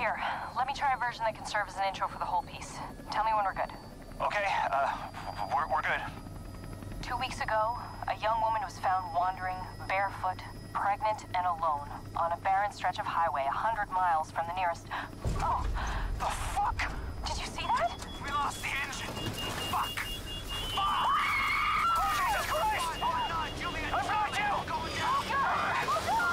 Here, let me try a version that can serve as an intro for the whole piece. Tell me when we're good. Okay, we're good. 2 weeks ago, a young woman was found wandering, barefoot, pregnant, and alone on a barren stretch of highway 100 miles from the nearest... Oh, The fuck? did you see that? We lost the engine. Fuck. Fuck! Oh, Jesus Christ! I've got you! Going down.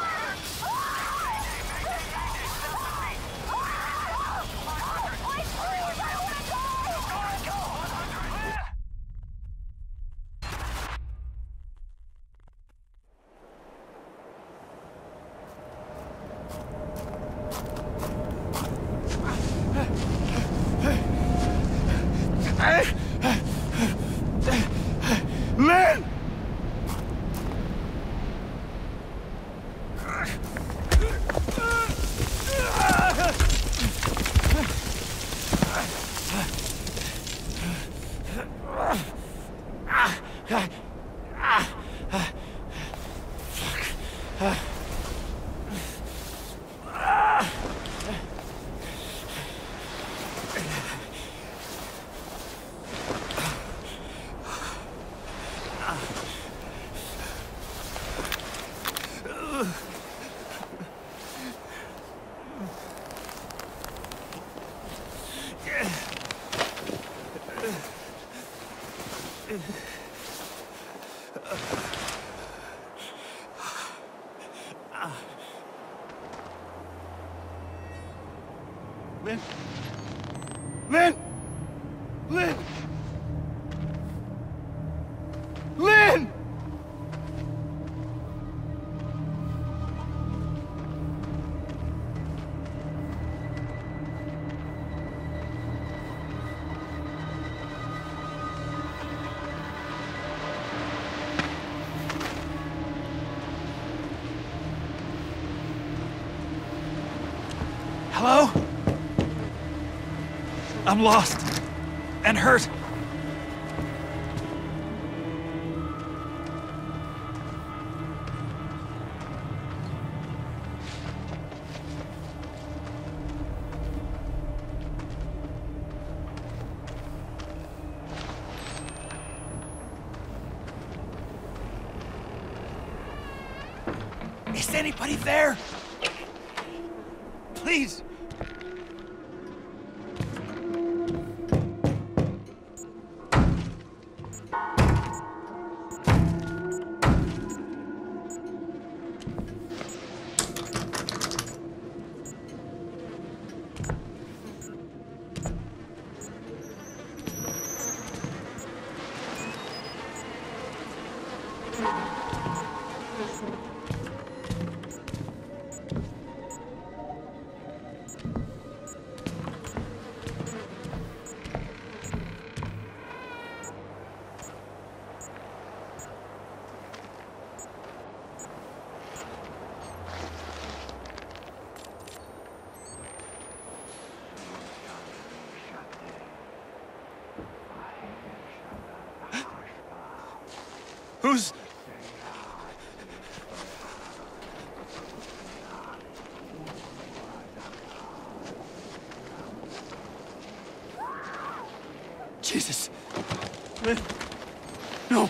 Lynn! Lynn? Lynn! Lynn! Lynn! Hello? I'm lost. And hurt. Is anybody there? Please. Who's... Jesus. Lynn. No.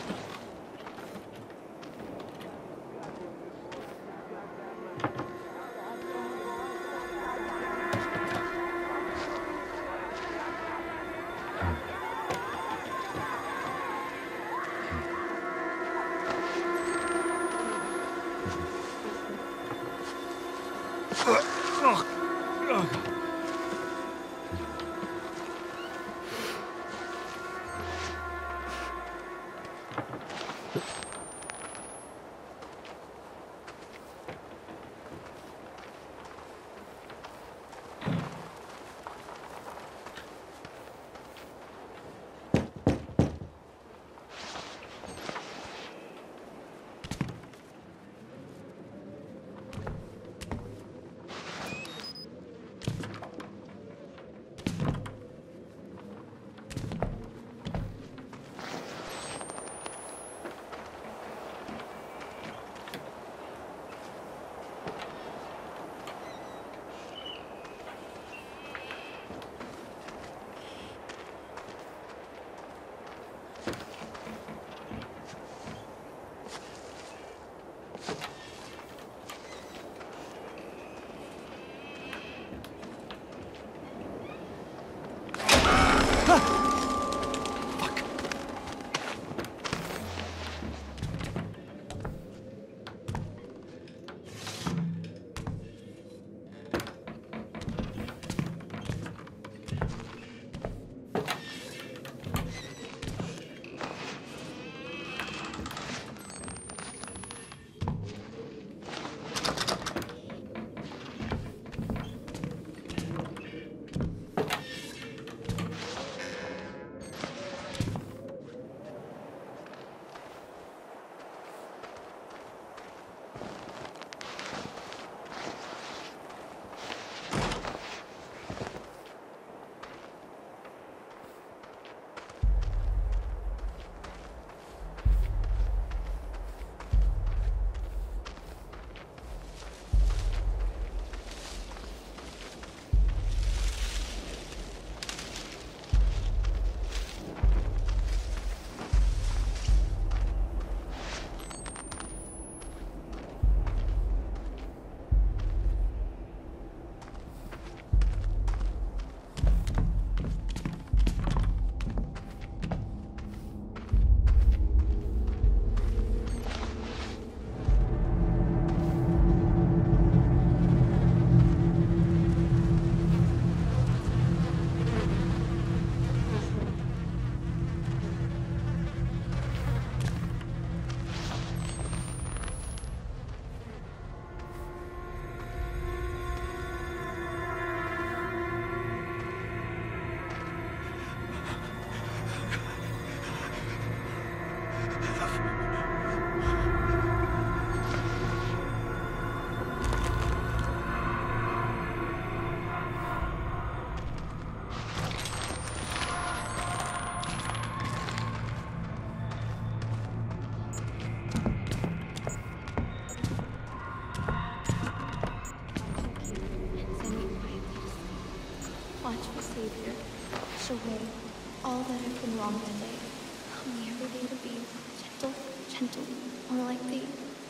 watchful Savior, wash away all that have been wrong today. Help me every day to be gentle, more like thee.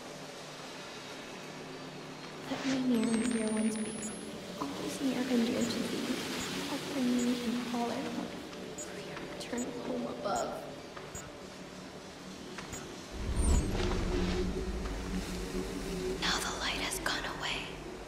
Let me near and dear ones be, always near and dear to thee. Offering me in all I want, for your eternal home above. Now the light has gone away.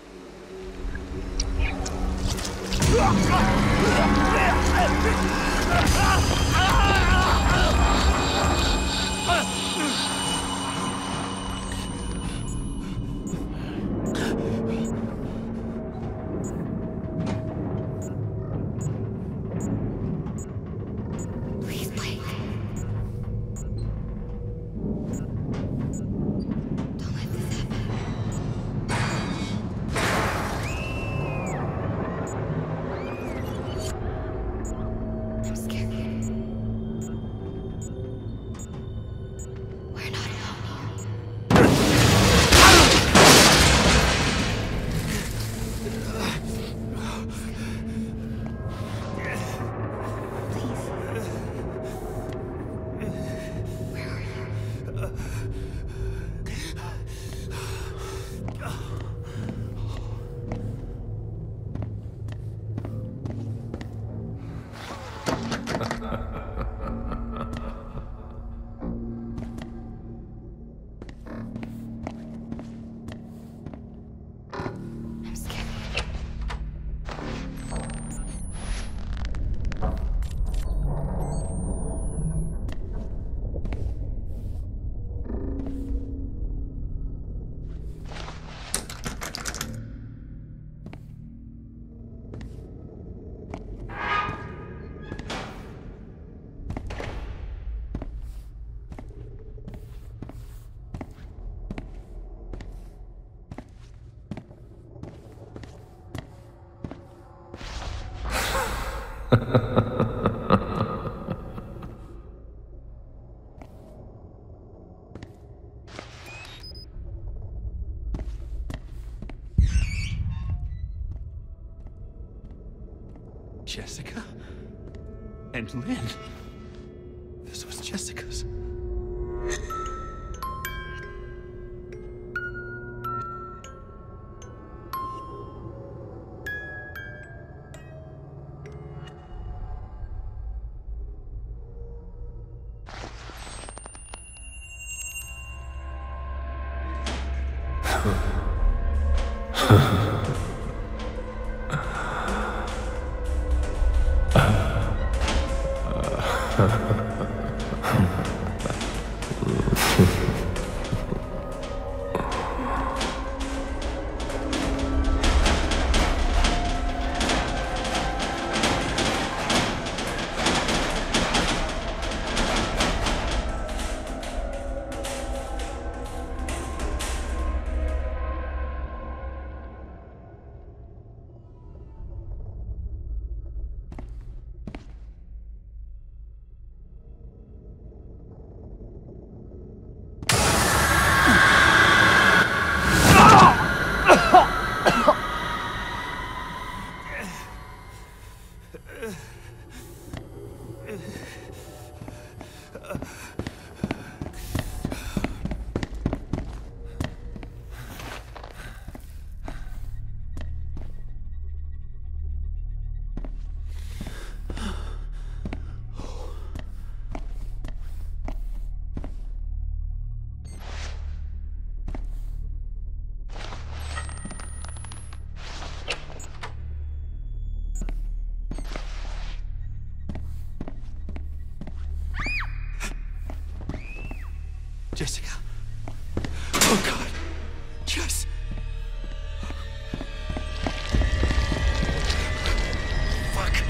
Please, Blake. Don't let this happen. I'm scared. We're not alone here. Please. Where are you? I'm scared. Jessica? And Lynn? This was Jessica's. Jessica. Oh, God. Jess. Fuck.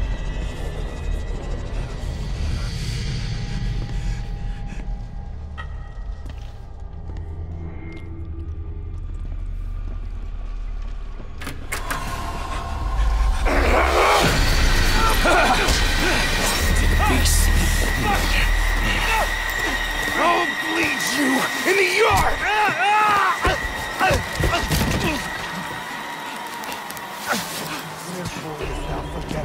I'll bleed you in the yard! Therefore, thou forget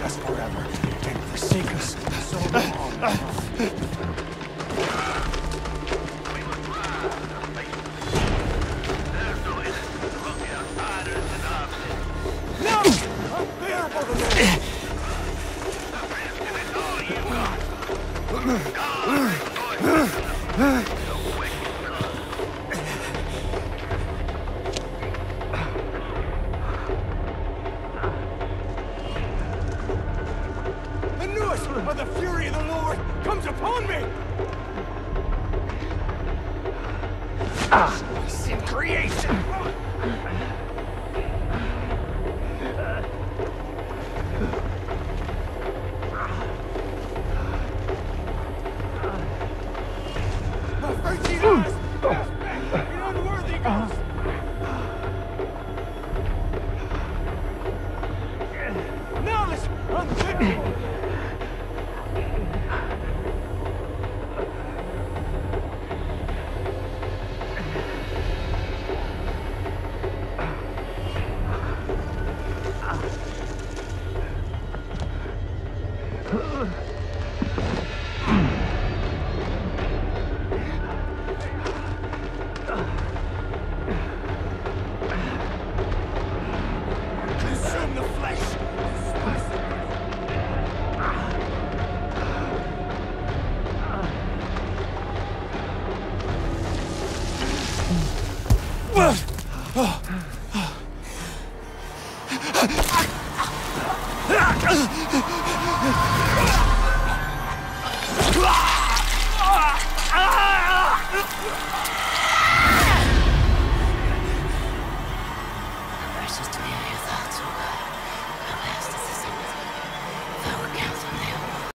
Ugh!